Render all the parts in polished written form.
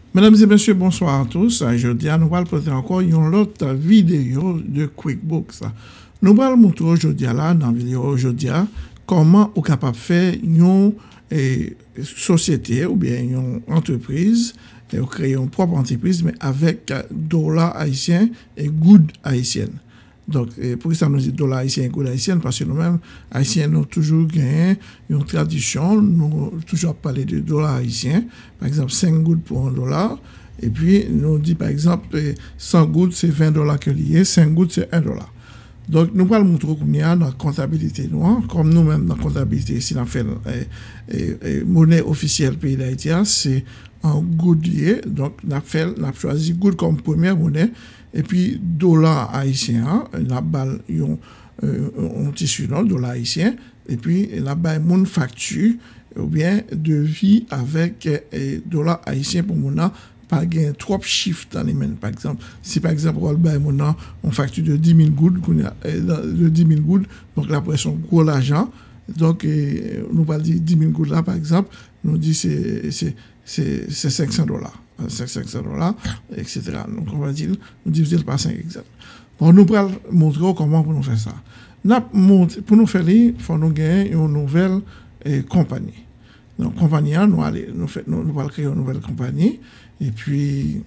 Mesdames et messieurs, bonsoir à tous. Aujourd'hui, nous allons présenter encore une autre vidéo de QuickBooks. Nous allons montrer aujourd'hui, dans la vidéo aujourd'hui, comment on est capable de faire une société ou bien une entreprise, et créer une propre entreprise, mais avec dollars haïtiens et good haïtiennes. Donc, pour ça, nous dit dollars haïtiens et good haïtiennes, parce que nous-mêmes, haïtiens, nous avons toujours gagné une tradition, nous avons toujours parlé de dollars haïtiens, par exemple, 5 gouttes pour $1, et puis, nous dit, par exemple, 100 gouttes, c'est $20 que lié, 5 gouttes, c'est $1. Donc, nous allons montrer qu'on y a dans la comptabilité noire, comme nous-mêmes dans la comptabilité, ici, on fait monnaie officielle pays d'Haïti, c'est en good lié, donc on a choisi good comme première monnaie, et puis dollar haïtien, la balle, on tissu non, dollar haïtien, et puis la balle, mon facture, ou bien devis avec dollar haïtien pour mon an, pas gain trop chiffres dans les mains. Par exemple, si par exemple, on facture de 10 000 gouttes, de 10 000 gouttes, donc la pression gros l'argent, donc nous va dire 10 000 gouttes là, par exemple, nous dit c'est $500, $500, etc. Donc on va dire, nous diviser par 5 exact. Bon, nous allons montrer comment pour nous faire ça. Pour nous faire, il faut nous gagner une nouvelle compagnie. Donc, compagnie, nous allons créer une nouvelle compagnie. Et puis,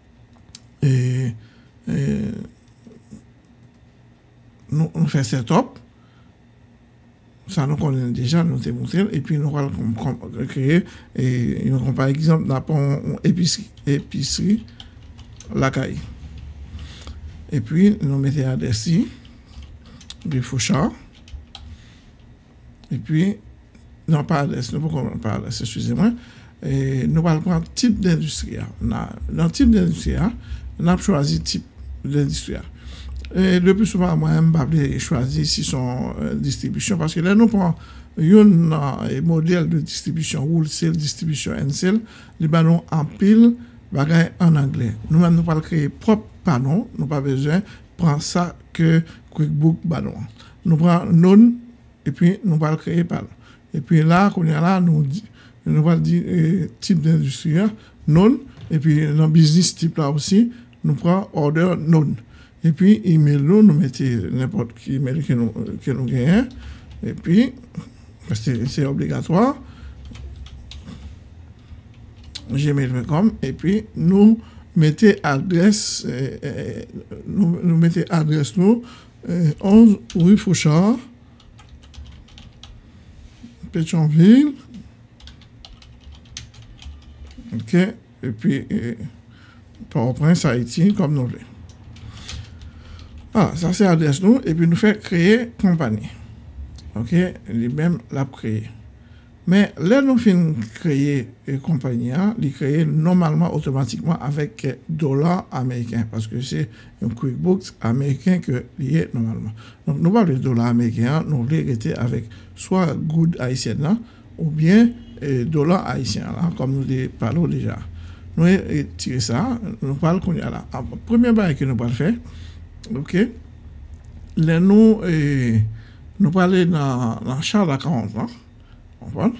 nous faisons setup. Ça, nous connaissons déjà, nous t'ai montré. Et puis, nous allons créer, par exemple, une épicerie, la caille. Et puis, nous mettons l'adresse ici, du Fouchard. Et puis, non, pas l'adresse, nous pouvons pas l'adresse, excusez-moi. Et nous allons prendre type d'industrie. Dans le type d'industrie, on a choisi type d'industrie. Et le plus souvent, moi, je vais choisir si son distribution, parce que là, nous prenons un modèle de distribution, wholesale, distribution, and-sale, nous avons en pile, bagaille en anglais. Nous-mêmes, nous allons créer propre panneau, nous n'avons pas besoin de prendre ça que QuickBooks panneau. Nous prenons non, et puis nous allons créer panneau. Et puis là, quand on est là, nous allons dire type d'industrie, non, et puis dans le business type là aussi, nous prenons order non. Et puis, email nous mettons n'importe qui email que nous gagnons. Et puis, parce que c'est obligatoire, gmail.com. Et puis, nous mettons adresse, nous mettons adresse nous, 11 rue Fouchard, Pétionville. OK. Et puis, Port-au-Prince, Haïti, comme nous voulons. Ah, ça c'est l'adresse nous, et puis nous fait créer compagnie. OK, lui-même l'a créé. Mais là, nous finissons créer compagnie, il crée normalement automatiquement avec dollars américains, parce que c'est un QuickBooks américain que lié normalement. Donc, nous parlons de dollars américains, nous voulons rester avec soit good haïtien là, ou bien dollars haïtiens là, comme nous parlons déjà. Nous tirer ça, nous parlons qu'on y a là. Premier bail que nous allons faire, OK. Là, nous parlons dans Charles à 40 ans. On voit.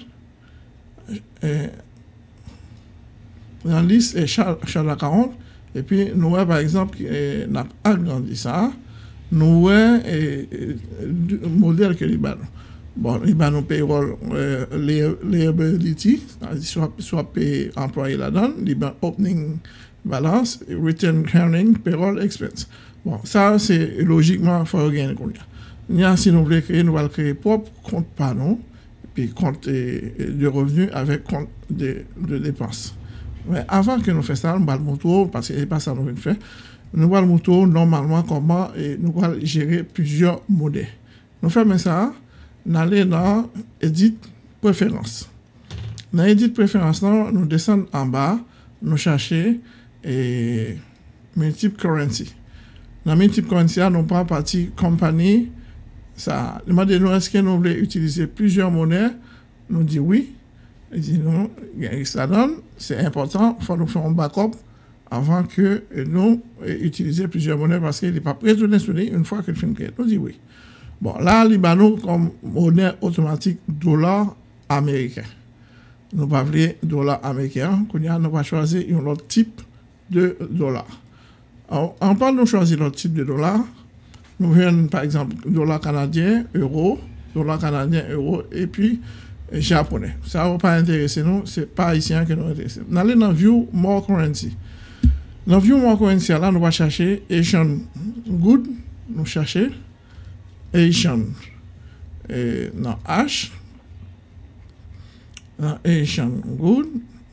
Dans la liste, Charles à 40. Et puis, nous voyons par exemple, nous avons agrandi ça. Nous voyons le modèle que nous avons. Bon, nous avons payroll liability, soit payer employé là-dedans, nous avons opening balance, return earning, payroll expense. Bon, ça, c'est logiquement, il faut gagner. Si nous voulons créer, nous allons créer propre compte panneau, puis compte de revenus avec compte de dépenses. Mais avant que nous fassions ça, nous allons montrer, parce que ce n'est pas ça que nous voulons faire, nous allons montrer normalement comment nous allons gérer plusieurs modèles. Nous faisons ça, nous allons dans Edit Préférences. Dans Edit Préférences, nous descendons en bas, nous cherchons Multiple Currency. Dans Multiple Currency, nous prenons partie compagnie. Ça, demandez-nous est-ce que nous voulons utiliser plusieurs monnaies. Nous disons oui. Il dit non, ça donne, c'est important, il faut nous faire un backup avant que nous utilisions plusieurs monnaies parce qu'il n'est pas prêt de l'installer une fois que le film crée. Nous disons oui. Bon, là, nous comme monnaie automatique dollar américain. nous pas voulons dollar américain, nous va choisir un autre type de dollar. Alors, en parlant de choisir l'autre type de dollar, nous venons par exemple dollar canadien, euro, et puis japonais. Ça ne va pas intéresser nous, c'est pas haïtien que nous intéresse. Nous allons dans View More Currency. Dans View More Currency, là, nous va chercher Asian Good, nous chercher Asian dans H, dans Asian Good.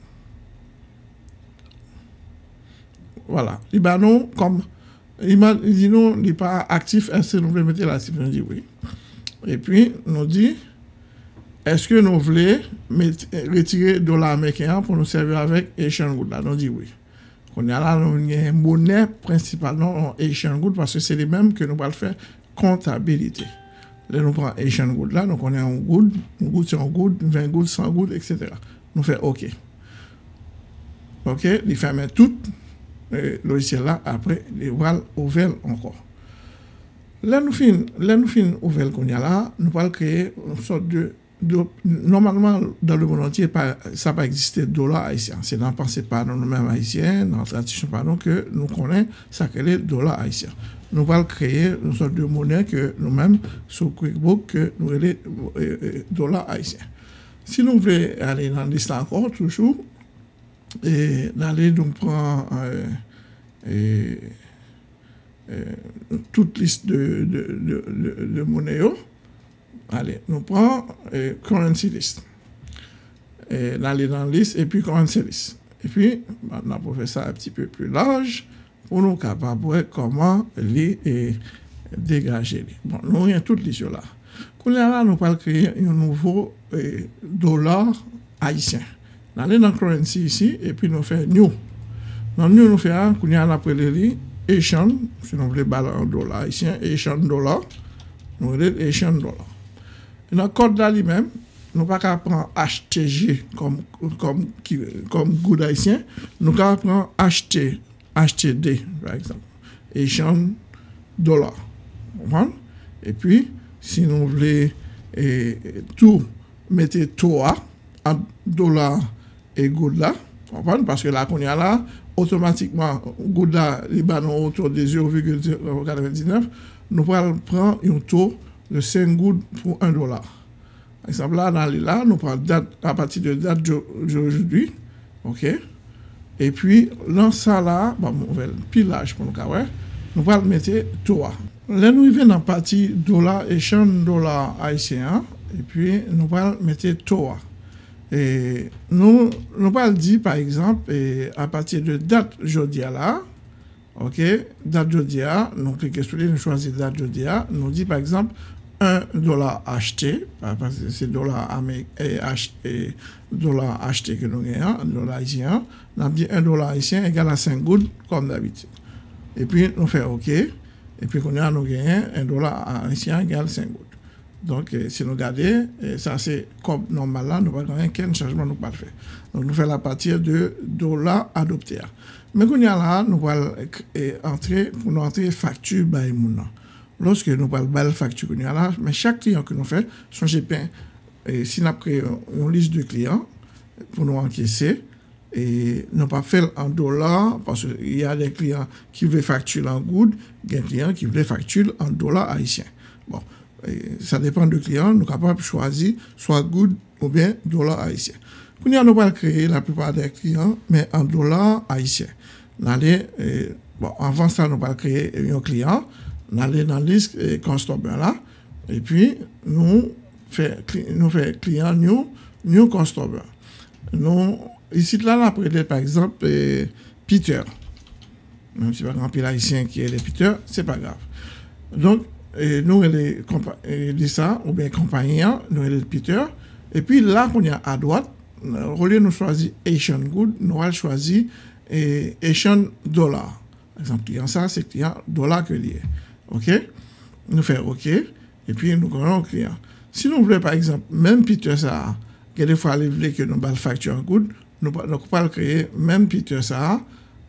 Voilà. Il va nous comme il dit nous il n'est pas actif, est-ce que nous voulons mettre là, si nous dit oui. Et puis nous dit est-ce que nous voulons retirer dollar américain pour nous servir avec Asian Good là, nous dit oui. On a là une monnaie principalement en Asian Good parce que c'est les mêmes que nous allons faire comptabilité. Là nous prenons Asian Good là, donc on est en good, c'est en good, 20 good, 100 good, etc. Nous fait OK. OK, il ferme tout logiciel là, après, les voiles ouvert encore. Là, nous finissons ouvert qu'on y a là, nous allons créer une sorte de normalement, dans le monde entier, ça n'a pas existé dollar haïtien. C'est dans la pensée par nous-mêmes haïtiens, dans la tradition par nous, que nous connaissons ça qu'est le dollar haïtien. Nous allons créer une sorte de monnaie que nous-mêmes, sur QuickBooks, que nous appelons dollar haïtien. Si nous voulons aller dans l'histoire encore, toujours, et d'aller donc prendre toute liste de monnaie. Allez, nous prenons currency list. Et d'aller dans la liste et puis currency list. Et puis, on a fait ça un petit peu plus large pour nous capables de voir comment les dégager. Bon, nous avons toute liste là. Quand là, nous allons créer un nouveau dollar haïtien. Nous allons dans currency ici et puis nous faisons new. Dans new, nous faisons, quand nous allons après les Asian, si nous voulons parler en dollar haïtien, Asian dollar, nous voulons Asian dollar. Dans le code là lui-même, nous ne pouvons pas prendre HTG comme good haïtien, nous pouvons prendre HTD, par exemple, Asian dollar. Et puis, si nous voulons tout mettre TOA en dollar et good là, parce que là qu'on y a là, automatiquement, good là, il va autour de 0,99, nous pouvons prendre un taux de 5 good pour 1 dollar. Par exemple, là, là, nous prenons date, à partir de date d'aujourd'hui, OK? Et puis, dans ça là, bon, on va le pilage pour nous, nous allons mettre TOA. Là, nous venons dans la partie dollar et dollar haïtien, et puis nous allons mettre TOA. Et nous allons dire, par exemple, à partir de date aujourd'hui là, OK, date d'aujourd'hui, nous cliquons sur nous choisissons date d'aujourd'hui, nous dit par exemple $1 acheté, parce que c'est dollar acheté que nous gagnons, dollar haïtien, nous avons dit $1 haïtien égale à 5 good comme d'habitude. Et puis nous faisons OK, et puis nous gagnons $1 haïtien égale 5 good. Donc si nous regardons, ça c'est comme normal là, nous n'avons pas aucun changement, nous pas fait. Donc nous faisons à partir de dollar adopté. Mais quand nous là, nous allons entrer pour nous entrer facture by Mouna. Lorsque nous parlons de facture, mais chaque client que nous faisons, son GPN, si nous avons créé une liste de clients pour nous encaisser, et nous pas fait en dollars, parce qu'il y a des clients qui veulent facturer en good, il y a des clients qui veulent facturer en dollars haïtiens. Bon, ça dépend du client, nous sommes capables de choisir soit good ou bien dollars haïtiens. Nous allons créer la plupart des clients, mais en dollars haïtiens. Bon, avant ça, nous allons créer un client. Nous allons dans la liste customer là, et puis nous faisons client new customer. Nous, ici là, on a pris par exemple Peter. Même si par exemple haïtien qui est le Peter, c'est pas grave. Donc, nous les ça, ou bien compagnie, nous les Peter, et puis là qu'on y a à droite, au lieu de nous choisir Asian Good, nous allons choisir Asian Dollar. Par exemple, client ça, c'est client dollar que lié. OK? Nous faisons OK, et puis nous connaissons le client. Si nous voulons, par exemple, même Peter ça, des fois, il veut que nous allons facture en good, nous ne pouvons pas créer même Peter ça,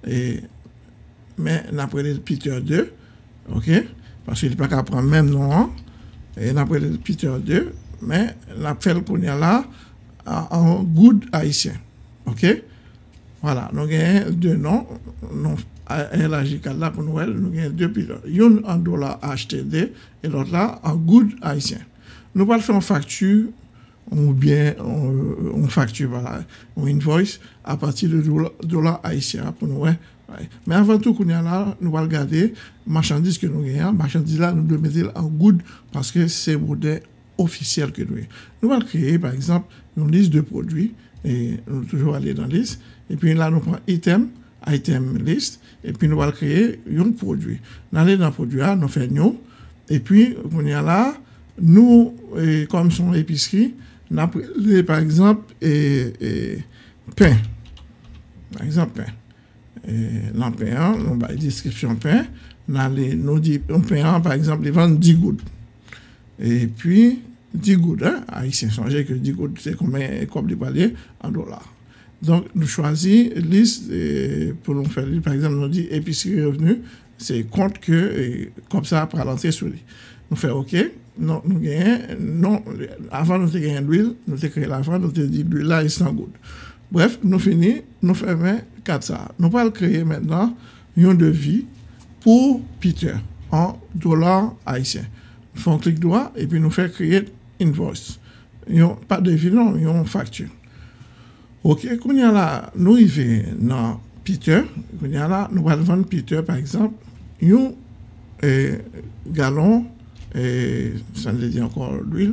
mais nous avons le Peter 2, OK? Parce qu'il n'est pas qu'à prendre même nom, et nous avons le Peter 2, mais nous avons fait le qu'on y a là, en good haïtien. OK? Voilà, nous avons deux noms. Nous avons là pour nous, nous avons deux pilotes. Une en dollar HTD et l'autre là en good haïtien. Nous allons faire une facture ou bien on facture, voilà, on invoice à partir de dollar haïtien pour nous. Mais avant tout, nous allons regarder marchandises que nous avons. Marchandises là, nous devons mettre en good parce que c'est le modèle officiel que nous avons. Nous allons créer, par exemple, une liste de produits et nous allons toujours aller dans la liste. Et puis là, nous prenons item list, et puis nous allons créer un produit. Nous allons dans le produit, nous faisons nous, et puis, on y a là, nous, comme son épicerie, nous avons, par exemple, pain. Par exemple, pain. Dans pain, nous avons une description pain. Nous disons, pain, par exemple, ils vendent 10 gouttes. Et puis, 10 gouttes, hein, haïtien, songez que 10 gouttes, c'est combien, comme de parler, en dollars. Donc, nous choisissons liste pour nous faire, par exemple, nous dit épicerie revenu, c'est compte que, comme ça, après l'entrée sur lui. Nous faisons OK, non, nous gagnons, non, avant nous avons gagné l'huile, nous avons créé l'avant, nous avons dit l'huile là est 100 gouttes. Bref, nous finissons, nous faisons 4 ça. Nous allons créer maintenant un devis pour Peter en dollars haïtiens. Nous faisons clic droit et puis nous faisons créer invoice. Pas de devis, non, une facture. OK, quand y a là, nous arrivons dans Peter, quand y a là, nous allons vendre Peter, par exemple, un gallon, ça veut dire encore l'huile,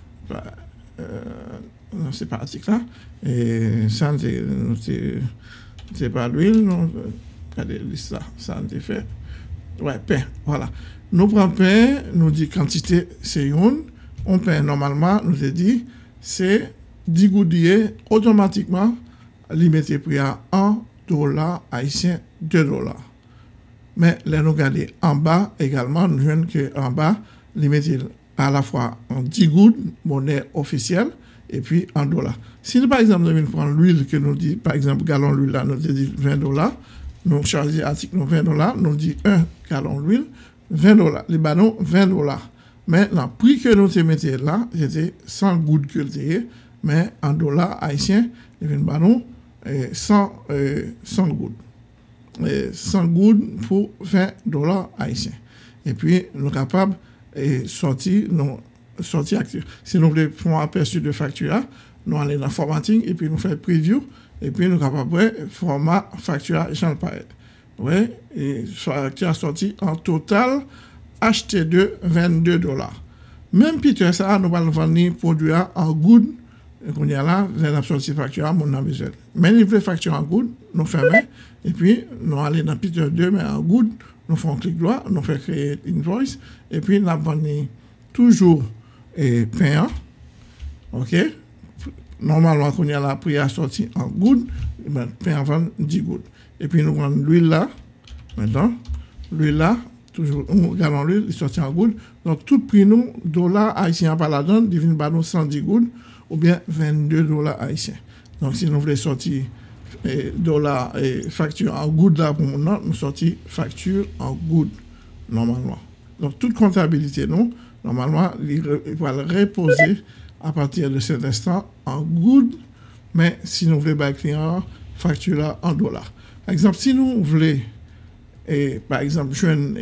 non, c'est pas article là, et ça, c'est pas l'huile, non, regardez ça, ça a été fait. Ouais, pain, voilà. Nous prenons pain, nous dit quantité, c'est une, on pain normalement, nous a dit, c'est 10 gouttes automatiquement, limité prix à 1 dollar haïtien, 2 dollars. Mais là, nous regardons en bas également, nous voyons qu'en bas, limité à la fois en 10 gouttes, monnaie officielle, et puis en dollars. Si nous, par exemple, nous prenons l'huile que nous dit, par exemple, gallon d'huile là, nous dit 20 dollars, nous choisissons l'article 20 dollars, nous dit 1 gallon d'huile, 20 dollars. Les ballons, 20 dollars. Mais le prix que nous mettons là, c'était 100 gouttes que nous mais en dollars haïtiens, il y a un ballon 100 gouttes. 100 gouttes pour 20 dollars haïtiens. Et puis, nous sommes capables de sortir actif. Si nous voulons faire un aperçu de facture, nous allons dans formatting et puis nous faisons preview. Et puis, nous sommes capables de format facture, j'en parle. Oui, et facture sorti en total HT2 22 dollars. Même Peter, ça, nous allons vendre produit en good. Qu'on y a là, nous avons sorti facture, mon nom visuel. Mais nous voulons facture en good, nous fermons, et puis nous allons dans Peter 2, mais en good, nous faisons clic droit, nous faisons créer invoice, et puis nous avons toujours payant. OK? Normalement, quand il y a la prix à sortir en good, payant vendre 10 good. Et puis nous prenons l'huile là, maintenant, l'huile là, toujours, on regarde l'huile, il sortit en good. Donc tout prix nous, dollars haïtiens par la donne, divine par nous 110 good, ou bien 22 dollars haïtiens. Donc, si nous voulons sortir dollars et facture en good là pour nous, nous sortir facture en good, normalement. Donc, toute comptabilité, nous, normalement, il va le reposer à partir de cet instant en good, mais si nous voulons bailler client, facture là en dollars. Par exemple, si nous voulons, par exemple, jeune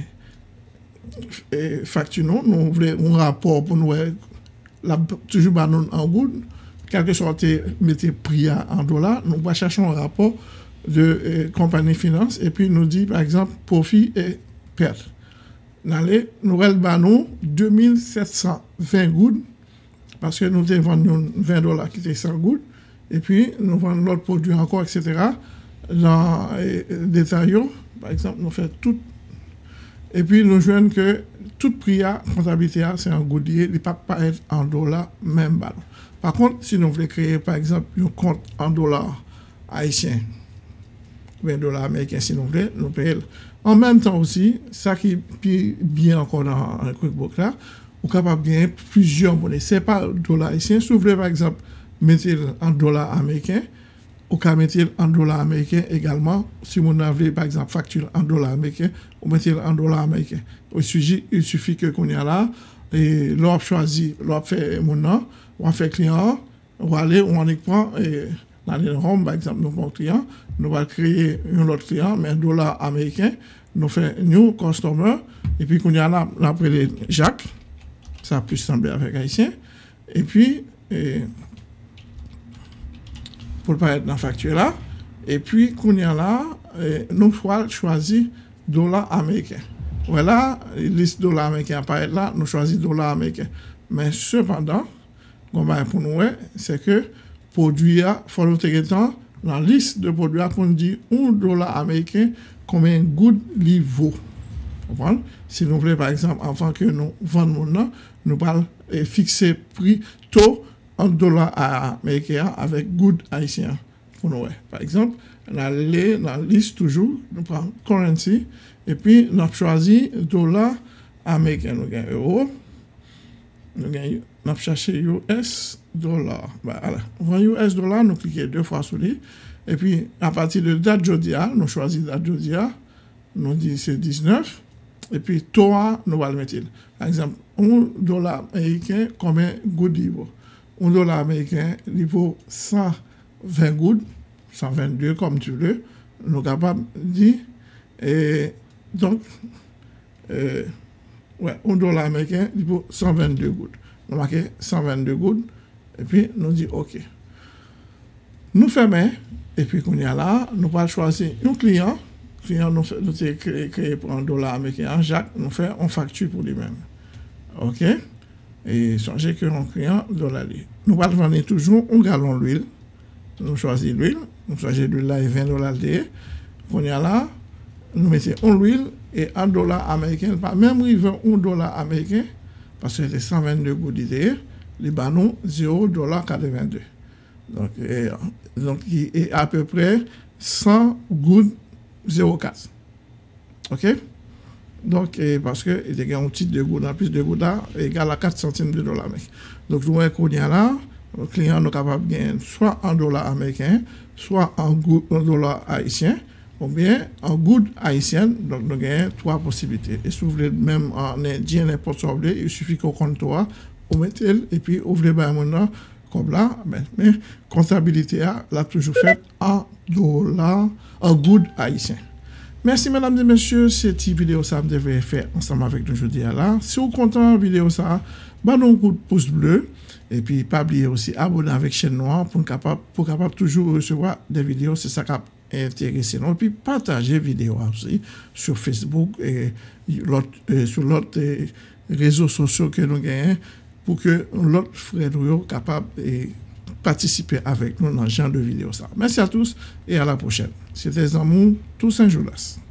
facture, nous voulons un rapport pour nous. Toujours en good, quel que soit mettez prix en dollars, nous va chercher un rapport de compagnie finance et puis nous dit par exemple profit et perte. Nous allons 2720 gouttes parce que nous vendons 20 dollars qui étaient 100 gouttes et puis nous vendons l'autre produit encore, etc. Dans détail, par exemple, nous faisons tout. Et puis nous jouons que tout prix à comptabilité, c'est en goudier, il ne peut pas être en dollars, même ballon. Par contre, si nous voulons créer, par exemple, un compte en dollars haïtiens, 20 dollars américains, si nous voulons, nous payons. En même temps aussi, ça qui est bien encore dans le QuickBooks là, on est capable de gagner plusieurs monnaies. Ce n'est pas dollars haïtiens. Si vous voulez, par exemple, mettre en dollars américains, ou qu'à mettre en dollars américains également, si vous avez par exemple facture en dollars américains, ou mettez en dollars américains. Il suffit que qu'on y a là, et l'on choisit, l'on fait mon nom, on fait client, on va aller, on y prend, dans les Rome, par exemple, nous prenons un client, nous allons créer un autre client, mais un dollar américain, nous faisons new customer, et puis qu'on y a là, on appelle Jacques, ça peut sembler avec haïtien, et puis, pour ne pas être dans la facture là, et puis qu'on y a là, nous choisir dollar américain. Voilà, liste dollar américain apparaît là, nous choisissons dollar américain. Mais cependant, pour nous, c'est que produit a, faut nous dans la liste de produits pour nous dire $1 américain, combien de good li vaut. Si nous voulons, par exemple, avant que nous vendons, nous allons fixer prix taux en dollars américains avec good haïtien. Pour nous, par exemple, dans la liste toujours, nous prenons currency et puis nous choisissons dollar américain. Nous gagnons euro, nous avons cherché US dollar. Voilà. On va US dollar, nous cliquons 2 fois sur lui. Et puis, à partir de date jodia, nous choisissons date jodia, nous disons c'est 19. Et puis, TOA, nous allons le mettre. Par exemple, $1 américain, combien good il vaut? $1 américain, il vaut 120 good, 122 comme tu veux. Nous sommes capables de dire. Et donc, ouais, $1 américain, il vaut 122 good. Nous marquons 122 good. Et puis, nous disons OK. Nous fermons. Et puis, qu'on y a là, nous allons choisir un client. Client, nous avons créé pour $1 américain. Jacques, nous faisons une facture pour lui-même. OK? Et songez que un client $. Nous allons vendre toujours un gallon d'huile. Nous choisissons l'huile. Nous choisissons l'huile là et $20. Qu'on y a là, nous mettons une huile et $1 américain. Même si $1 américain, parce que c'est 122 gouttes d'idée, les banons $0.82. Donc, il est à peu près 100 gouttes 0,4. OK? Donc, parce que il y a un titre de gouttes, en plus de gouttes là, égal à 4 centimes de dollars américains. Donc, nous voyons qu'on y a là, le client est capable de gagner soit en dollars américains, soit en dollars haïtiens, ou bien en gouttes haïtiennes. Donc, nous avons 3 possibilités. Et si vous voulez même en indien, n'importe quoi, il suffit qu'on compte 3, vous mettez, et puis vous voulez maintenant, comme là, mais comptabilité là toujours faite en dollars, en gouttes haïtiens. Merci mesdames et messieurs, cette vidéo ça me devait faire ensemble avec nous aujourd'hui là. Si vous êtes content de la vidéo ça, bah un coup de pouce bleu et puis pas oublier aussi abonner avec chaîne noire pour capable toujours recevoir des vidéos, c'est ça qui intéressant. Et puis partager vidéo aussi sur Facebook et sur l'autre réseaux sociaux que nous gagnons pour que l'autre frère soit capable de participer avec nous dans ce genre de vidéo. Merci à tous et à la prochaine. C'était Zamou Toussaint Jolas.